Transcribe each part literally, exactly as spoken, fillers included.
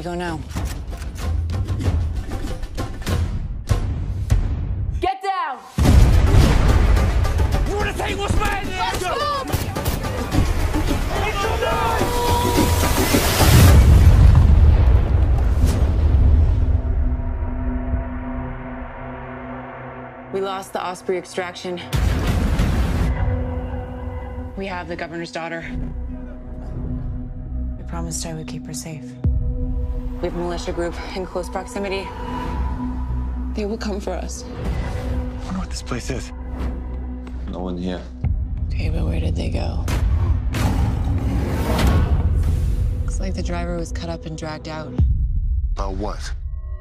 go now? Get down! You wanna take what's mine? Let's go! We lost the Osprey extraction. We have the governor's daughter. We promised I would keep her safe. We have a militia group in close proximity. They will come for us. I wonder what this place is. No one here. Okay, but where did they go? Looks like the driver was cut up and dragged out. About what?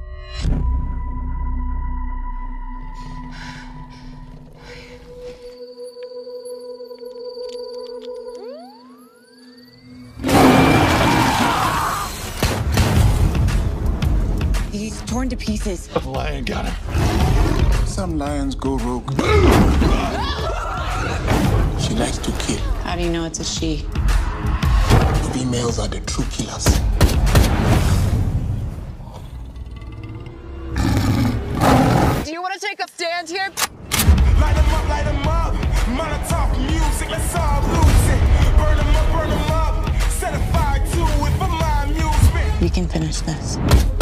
He's torn to pieces. The lion got him. Some lions go rogue. She likes to kill. How do you know it's a she? Females are the true killers. Do you want to take a stand here? Light them up, light them up. Molotov music, let's all lose it. Burn them up, burn them up. Set a fire to it for my amusement. We can finish this.